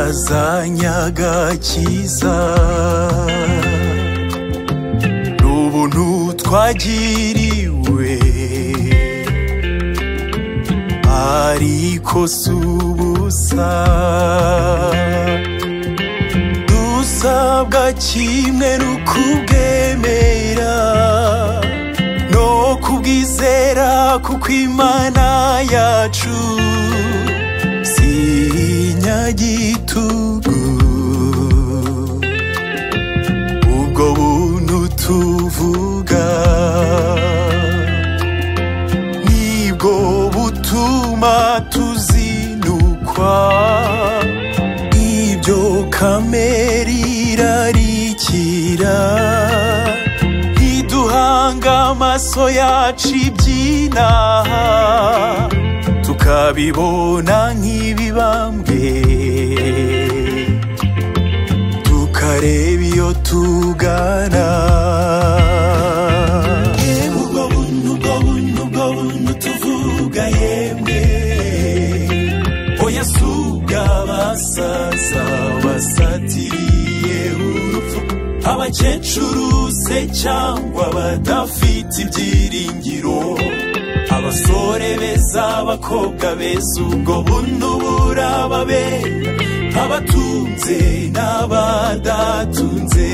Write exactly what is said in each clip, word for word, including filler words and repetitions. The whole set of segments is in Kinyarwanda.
yazanye agakiza n'ubuntu twagiriwe, ariko si ubusa. Dusabwa kimwe n'ukubwemera no kubwizera, kuko Imana yacu si inyagitugu. Ubwo buntu tuvuga nibwo butuma tuzinukwa ibyo kamere irarikira, ntiduhanga amaso yacu iby'inaha, tukabibona nk'ibibambwe, tukareba iyo tugana. Yemwe ubwo buntu, ubwo buntu, ubwo buntu tuvuga yemwe, oya si ubw'abasaza basatiriye urupfu, abakecuru se cyangwa badafite ibyiringiro, abasore beza, abakobwa beza, ubwo buntu burababera, abatunze n'abadatunze.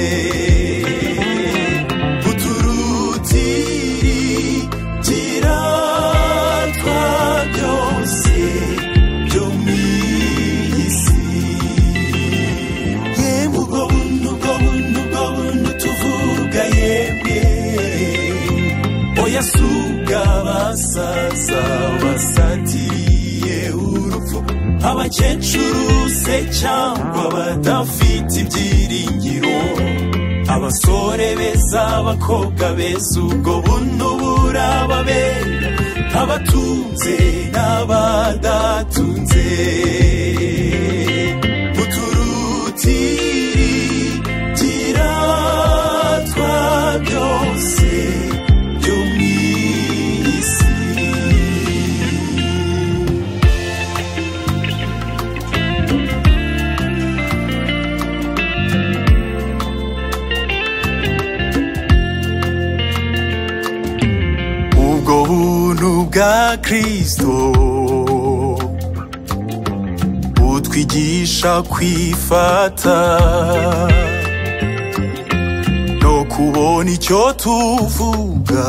Uturutirigira twa byose byo mw'iyi si. Yemwe ubwo buntu, ubwo buntu, ubwo buntu tuvuga yemwe, oya si ubw'abasaza basatiriye urupfu, abakecuru se cyangwa badafite ibyiringiro, abasore beza, abakobwa beza, ubwo buntu burababera, abatunze n'abadatunze. Uturutirigira twa byose byo mw'iyi si. Ubwo buntu bwa Kristo butwigisha kwifata no kubona icyo tuvuga,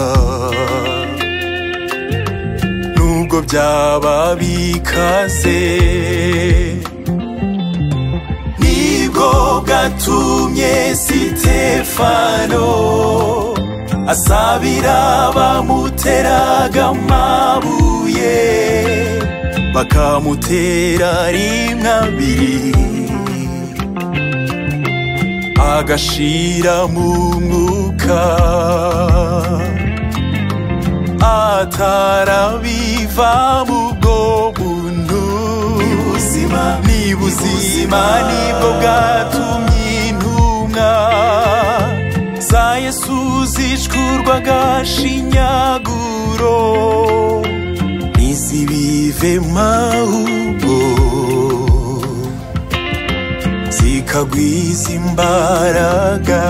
nubwo byaba bikaze. Nibwo bwatumye Sitefano asabira bamuteraga amabuye, bakamutera rimwe abiri, agashira mu mwuka, atarabiva mu bwo buntu. Ni buzima nibwo bwatumye intumwa za Yesu zicurwa agashinyaguro, ntizibivemo ahubwo zikagwiza imbaraga.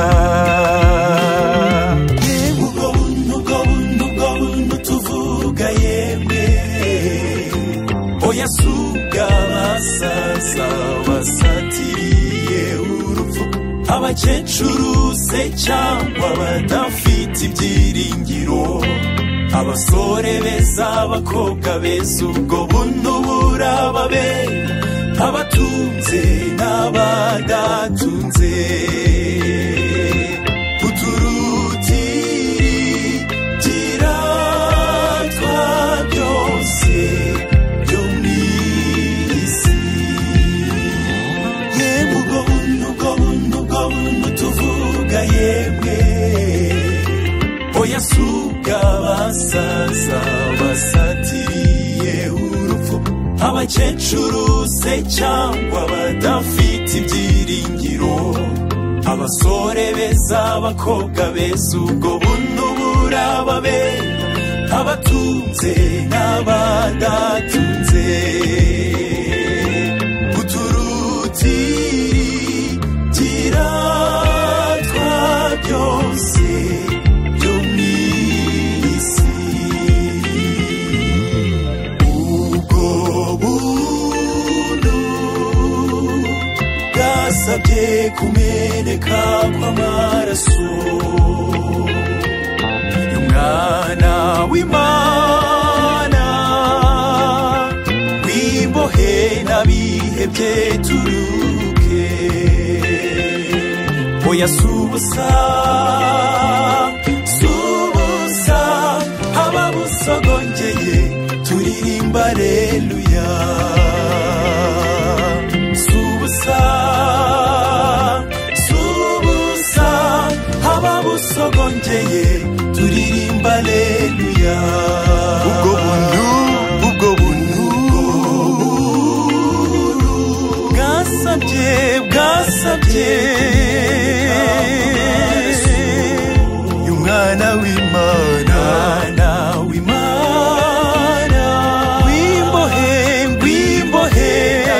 Yemwe ubwo buntu, ubwo buntu, ubwo buntu tuvuga yemwe, oya si ubw'abasaza basatiriye urupfu, abakecuru se cyangwa badafite ibyiringiro, abasore beza, abakobwa beza, ubwo buntu burababera, abatunze n'abadatunze. Uturutirigira twa byose byo mw'iyi si. Yemwe ubwo buntu, ubwo buntu, ubwo buntu tuvuga yemwe, oya si ubw'abasaza basatiriye urupfu, abakecuru se cyangwa badafite ibyiringiro, abasore beza, abakobwa beza, ubwo buntu burababera, abatunze n'abadatunze. Uturuti bidasabye kumeneka kw'amaraso y'umwana w'Imana w'imbohe n'abihebye turuke. Oya subusa subusa haba busogongeye turirimba haleluya. Subusa subusa haba busogongeye turirimba haleluya. Ubwo buntu ubwo buntu bwasabye bwasabye y'umwana w'Imana w'Imana w'imbohe w'imbohe.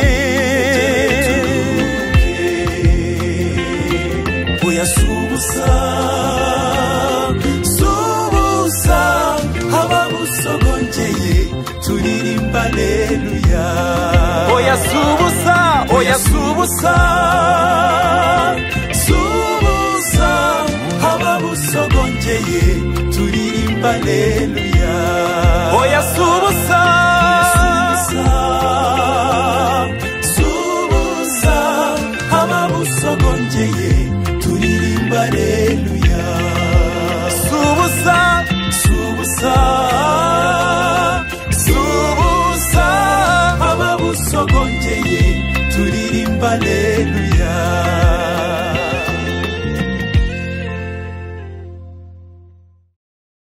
Oya subusa subusa haba busogongeye turirimba haleluya. Oya subusa oya subusa subusa haba busogongeye turirimba haleluya. Oya subusa subusa haba busogongeye turirimba haleluya.